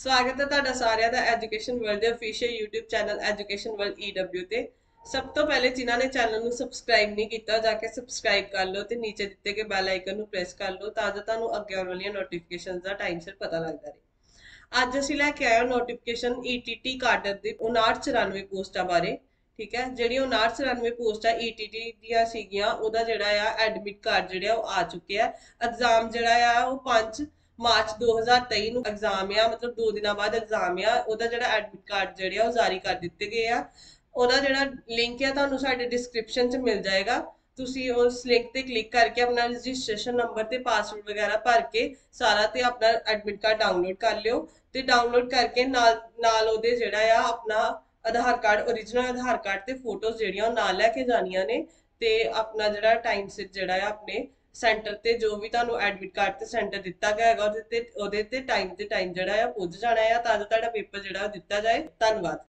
स्वागत है ਤੁਹਾਡਾ ਸਾਰਿਆਂ ਦਾ ਐਜੂਕੇਸ਼ਨ ਵਰਲਡ ਦੇ official YouTube channel education world EW ਤੇ। ਸਭ ਤੋਂ ਪਹਿਲੇ ਜਿਨ੍ਹਾਂ ਨੇ ਚੈਨਲ ਨੂੰ ਸਬਸਕ੍ਰਾਈਬ ਨਹੀਂ ਕੀਤਾ ਜਾ ਕੇ ਸਬਸਕ੍ਰਾਈਬ ਕਰ ਲਓ ਤੇ ਨੀਚੇ ਦਿੱਤੇ ਗਏ ਬੈਲ ਆਈਕਨ ਨੂੰ ਪ੍ਰੈਸ ਕਰ ਲਓ ਤਾਂ ਜੋ ਤੁਹਾਨੂੰ ਅੱਗੇ ਆਉਣ ਵਾਲੀਆਂ ਨੋਟੀਫਿਕੇਸ਼ਨਸ ਦਾ ਟਾਈਮ ਸਿਰ ਪਤਾ ਲੱਗਦਾ ਰਹੇ। ਅੱਜ ਅਸੀਂ ਲੈ ਕੇ ਆਏ ਹਾਂ ਨੋਟੀਫਿਕੇਸ਼ਨ ETT ਕਾਡਰ ਦੀ 5994 ਪੋਸਟਾਂ ਬਾਰੇ। ਠੀਕ ਹੈ, ਜਿਹੜੀ 5994 ਪੋਸਟਾਂ ETT ਦੀਆਂ ਸੀਗੀਆਂ ਉਹਦਾ ਜਿਹੜਾ ਆ ਐਡਮਿਟ ਕਾਰਡ ਜਿਹੜਾ ਉਹ ਆ ਚੁੱਕਿਆ। ਐਗਜ਼ਾਮ ਜਿਹੜਾ ਆ ਉਹ 5 ਮਾਰਚ 2023 ਨੂੰ ਐਗਜ਼ਾਮ ਆ, ਮਤਲਬ 2 ਦਿਨਾਂ ਬਾਅਦ ਐਗਜ਼ਾਮ ਆ। ਉਹਦਾ ਜਿਹੜਾ ਐਡਮਿਟ ਕਾਰਡ ਜਿਹੜੇ ਆ ਉਹ ਜਾਰੀ ਕਰ ਦਿੱਤੇ ਗਏ ਆ। ਉਹਦਾ ਜਿਹੜਾ ਲਿੰਕ ਆ ਤੁਹਾਨੂੰ ਸਾਡੇ ਡਿਸਕ੍ਰਿਪਸ਼ਨ 'ਚ ਮਿਲ ਜਾਏਗਾ। ਤੁਸੀਂ ਉਸ ਲਿੰਕ ਤੇ ਕਲਿੱਕ ਕਰਕੇ ਆਪਣਾ ਰਜਿਸਟ੍ਰੇਸ਼ਨ ਨੰਬਰ ਤੇ ਪਾਸਵਰਡ ਵਗੈਰਾ ਭਰ ਕੇ ਸਾਰਾ ਤੇ ਆਪਣਾ ਐਡਮਿਟ ਕਾਰਡ ਡਾਊਨਲੋਡ ਕਰ ਲਿਓ ਤੇ ਡਾਊਨਲੋਡ ਕਰਕੇ ਨਾਲ ਉਹਦੇ ਜਿਹੜਾ ਆ ਆਪਣਾ Aadhaar card, original Aadhaar card ਤੇ ਫੋਟੋਜ਼ ਜਿਹੜੀਆਂ ਉਹ ਨਾਲ ਲੈ ਕੇ ਜਾਣੀਆਂ ਨੇ ਤੇ ਆਪਣਾ ਜਿਹੜਾ ਟਾਈਮ ਸਿਰ ਜਿਹੜਾ ਆ ਆਪਣੇ ਸੈਂਟਰ ਤੇ ਜੋ ਵੀ ਤੁਹਾਨੂੰ ਐਡਮਿਟ ਕਾਰਡ ਤੇ ਸੈਂਟਰ ਦਿੱਤਾ ਗਿਆ ਹੈਗਾ ਉਹਦੇ ਤੇ ਟਾਈਮ ਜਿਹੜਾ ਆ ਪੁੱਜ ਜਾਣਾ ਆ ਤਾਂ ਜੋ ਤੁਹਾਡਾ ਪੇਪਰ ਜਿਹੜਾ ਦਿੱਤਾ ਜਾਏ। ਧੰਨਵਾਦ।